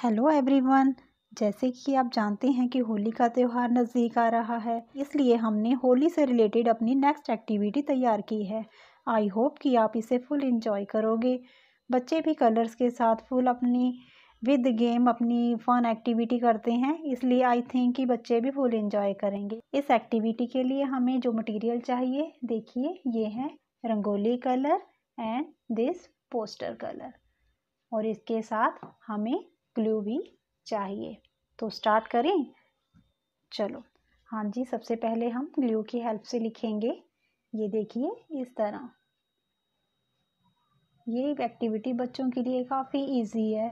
Hello everyone. जैसे कि आप जानते हैं कि होली का त्यौहार नज़दीक आ रहा है, इसलिए हमने होली से रिलेटेड अपनी नेक्स्ट एक्टिविटी तैयार की है। आई होप कि आप इसे फुल एंजॉय करोगे। बच्चे भी कलर्स के साथ फुल अपनी विद गेम अपनी फन एक्टिविटी करते हैं, इसलिए आई थिंक कि बच्चे भी फुल एंजॉय करेंगे। इस एक्टिविटी के लिए हमें जो मटेरियल चाहिए, देखिए ये है rangoli colour and this poster colour, और इसके साथ हमें ग्लू भी चाहिए। तो स्टार्ट करें, चलो। हाँ जी, सबसे पहले हम ग्लू की हेल्प से लिखेंगे। ये देखिए इस तरह। ये एक्टिविटी बच्चों के लिए काफ़ी इजी है,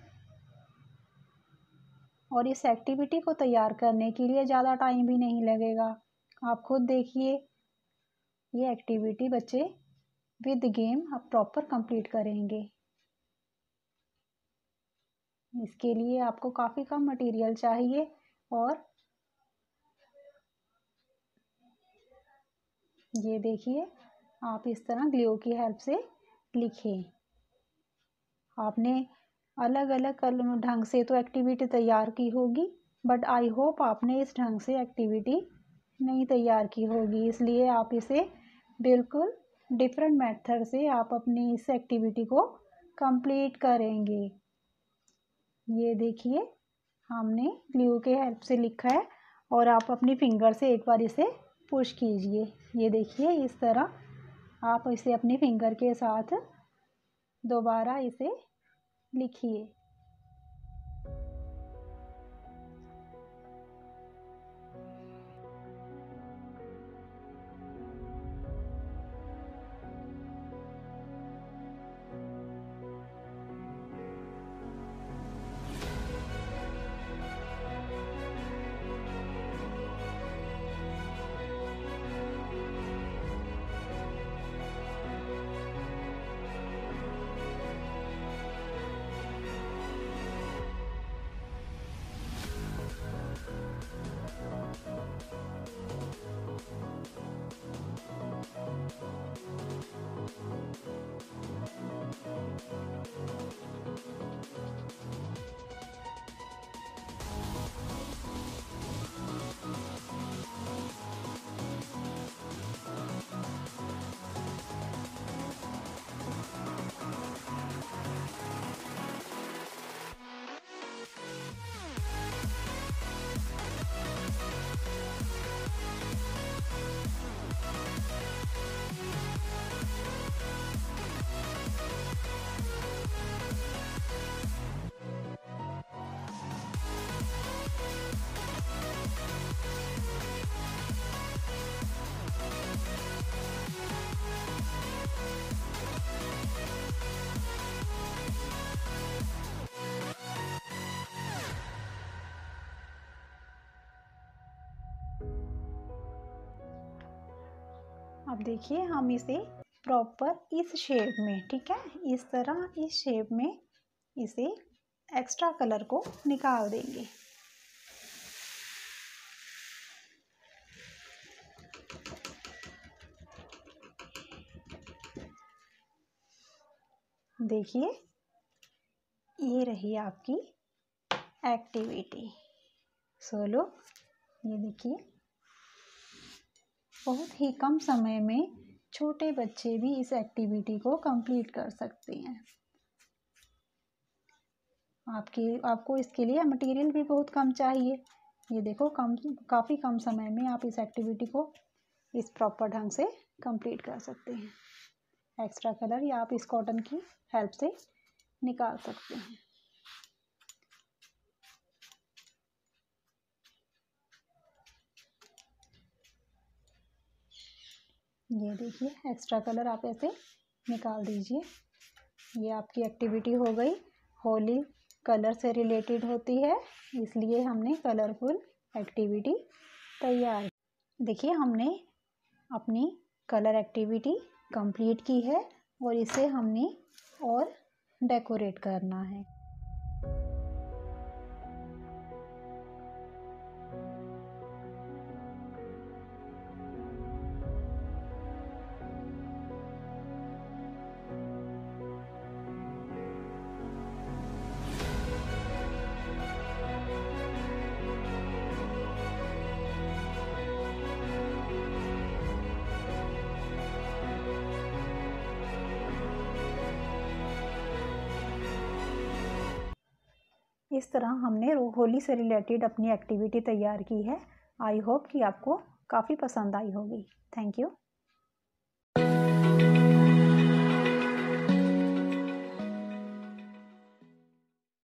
और इस एक्टिविटी को तैयार करने के लिए ज़्यादा टाइम भी नहीं लगेगा। आप खुद देखिए, ये एक्टिविटी बच्चे विद गेम अब प्रॉपर कंप्लीट करेंगे। इसके लिए आपको काफ़ी कम मटेरियल चाहिए, और ये देखिए आप इस तरह ग्लू की हेल्प से लिखें। आपने अलग अलग ढंग से तो एक्टिविटी तैयार की होगी, बट आई होप आपने इस ढंग से एक्टिविटी नहीं तैयार की होगी, इसलिए आप इसे बिल्कुल डिफरेंट मेथड से आप अपनी इस एक्टिविटी को कंप्लीट करेंगे। ये देखिए हमने ग्लू के हेल्प से लिखा है, और आप अपनी फिंगर से एक बार इसे पुश कीजिए। ये देखिए इस तरह आप इसे अपनी फिंगर के साथ दोबारा इसे लिखिए। अब देखिए हम इसे प्रॉपर इस शेप में, ठीक है, इस तरह इस शेप में इसे एक्स्ट्रा कलर को निकाल देंगे। देखिए ये रही आपकी एक्टिविटी। सोलो, ये देखिए बहुत ही कम समय में छोटे बच्चे भी इस एक्टिविटी को कंप्लीट कर सकते हैं। आपको इसके लिए मटेरियल भी बहुत कम चाहिए। ये देखो काफ़ी कम समय में आप इस एक्टिविटी को इस प्रॉपर ढंग से कंप्लीट कर सकते हैं। एक्स्ट्रा कलर या आप इस कॉटन की हेल्प से निकाल सकते हैं। ये देखिए एक्स्ट्रा कलर आप ऐसे निकाल दीजिए। ये आपकी एक्टिविटी हो गई। होली कलर से रिलेटेड होती है, इसलिए हमने कलरफुल एक्टिविटी तैयार। देखिए हमने अपनी कलर एक्टिविटी कंप्लीट की है, और इसे हमने और डेकोरेट करना है। इस तरह हमने होली से रिलेटेड अपनी एक्टिविटी तैयार की है। आई होप कि आपको काफ़ी पसंद आई होगी। Thank you.